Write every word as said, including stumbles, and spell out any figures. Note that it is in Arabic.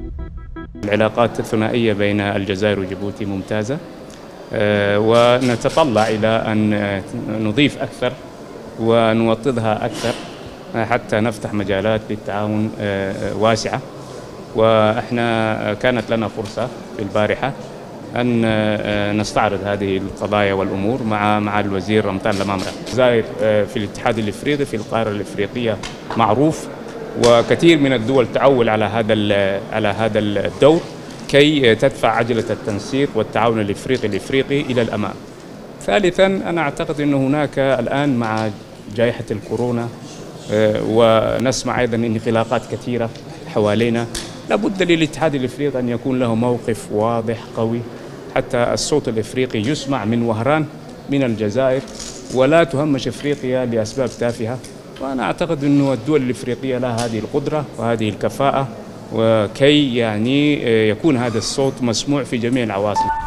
العلاقات الثنائية بين الجزائر وجيبوتي ممتازة، ونتطلع إلى أن نضيف أكثر ونوطدها أكثر حتى نفتح مجالات للتعاون واسعة. وإحنا كانت لنا فرصة في البارحة أن نستعرض هذه القضايا والأمور مع مع الوزير رمضان لمامرة. الجزائر في الاتحاد الإفريقي في القارة الإفريقية معروف، وكثير من الدول تعول على هذا على هذا الدور كي تدفع عجلة التنسيق والتعاون الإفريقي الإفريقي إلى الأمام. ثالثاً، أنا أعتقد أن هناك الآن مع جائحة الكورونا ونسمع أيضاً انغلاقات كثيرة حوالينا، لابد للاتحاد الإفريقي أن يكون له موقف واضح قوي حتى الصوت الإفريقي يسمع من وهران من الجزائر، ولا تهمش إفريقيا لأسباب تافهة. وأنا أعتقد أن الدول الإفريقية لها هذه القدرة وهذه الكفاءة، وكي يعني يكون هذا الصوت مسموع في جميع العواصم.